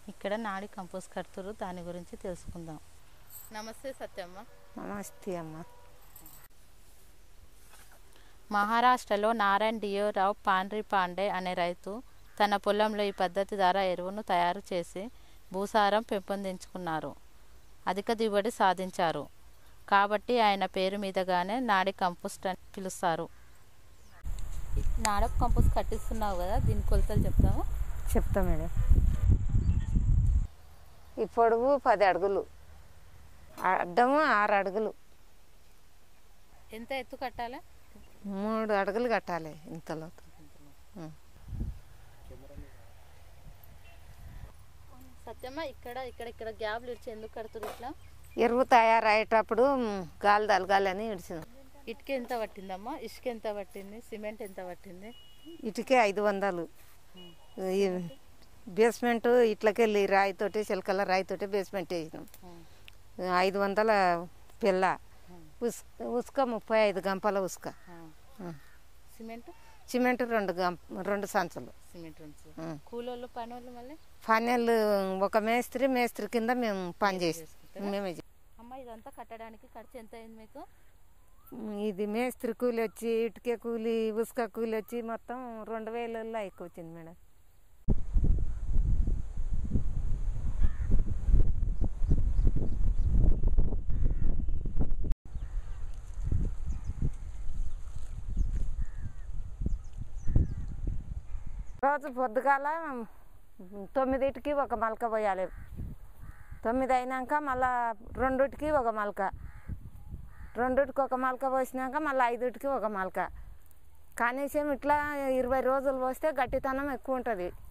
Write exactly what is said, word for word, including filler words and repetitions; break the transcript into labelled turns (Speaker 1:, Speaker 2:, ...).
Speaker 1: ఇక్కడ నాడి కంపోస్ట్ కడుతురు, దాని గురించి తెలుసుకుందాం. నమస్తే సత్యమ్మ.
Speaker 2: నమస్తే అమ్మ.
Speaker 1: మహారాష్ట్రలో నారాయణ్ డియో రావ్ పాండ్రి పాండే అనే రైతు తన పొలంలో ఈ పద్ధతి ద్వారా ఎరువును తయారు చేసి భూసారం పెంపొందించుకున్నారు. అధిక దిగుబడి సాధించారు. కాబట్టి ఆయన పేరు మీదగానే నాడి కంపోస్ట్ అని పిలుస్తారు. నాడ కంపోస్ట్ కట్టిస్తున్నావు కదా, దీని కొలతలు చెప్తావా?
Speaker 2: చెప్తా మేడం. ఈ పొడవు పది అడుగులు, అడ్డము ఆరు అడుగులు.
Speaker 1: ఎంత ఎత్తు కట్టాలి?
Speaker 2: మూడు అడుగులు కట్టాలి. ఇంతలో
Speaker 1: సత్యమ్మ, ఇక్కడ ఇక్కడ ఇక్కడ గ్యాప్లు ఇడిచి ఎందుకు కడుతురు ఇట్లా?
Speaker 2: ఎరువు తయారయ్యేటప్పుడు గాలి తలగాలని ఇడిచినాం.
Speaker 1: ఇటుక ఎంత పట్టిందమ్మా? ఇసుక ఎంత పట్టింది? సిమెంట్ ఎంత పట్టింది?
Speaker 2: ఇటుకే ఐదు వందలు. బేస్మెంట్ ఇట్లకెళ్ళి రాయితోటి చిలకల రాయితోటి బేస్మెంట్ వేసినాం. ఐదు వందల పిల్ల ఉసుక ఉసుక ముప్పై ఐదు గంపల ఉసుక.
Speaker 1: సిమెంట్
Speaker 2: సిమెంట్ రెండు గంప రెండు సంచులు.
Speaker 1: సిమెంట్ రెండు. కూలోళ్ళు పనులు మళ్ళీ
Speaker 2: పనులు ఒక మేస్త్రి మేస్త్రి కింద మేము పని చేసి మేమే.
Speaker 1: అమ్మ, ఇదంతా కట్టడానికి ఖర్చు ఎంత అయింది మీకు?
Speaker 2: ఇది మేస్త్రి కూలి వచ్చి ఇటుకే కూలి ఉసుక కూలి వచ్చి మొత్తం రెండు వేలలో ఎక్కువ వచ్చింది మేడం. రోజు పొద్దుగాల తొమ్మిదింటికి ఒక మలక పోయాలి. తొమ్మిది అయినాక మళ్ళా రెండుటికి ఒక మలక, రెండుటికి ఒక మలక పోసినాక మళ్ళీ ఐదుటికి ఒక మలక. కనీసం ఇట్లా ఇరవై రోజులు పోస్తే గట్టితనం ఎక్కువ ఉంటుంది.